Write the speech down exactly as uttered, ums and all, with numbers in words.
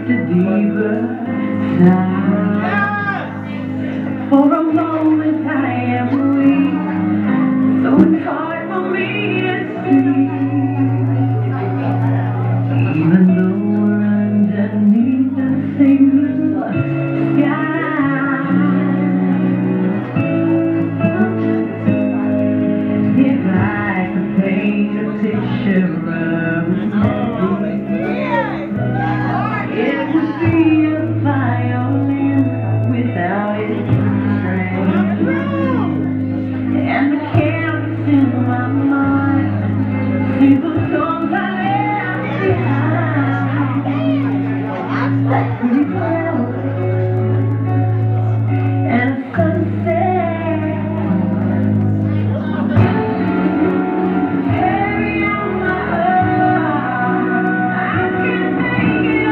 to deeper time. For a moment I am weak, so it's hard for me to see. Even though we're underneath the same blue sky, if I could paint a picture of it would be a violin without its strings, and the canvas in my mind sings the songs I left behind, like pretty flowers and a sunset. Carry on my heart, I can make it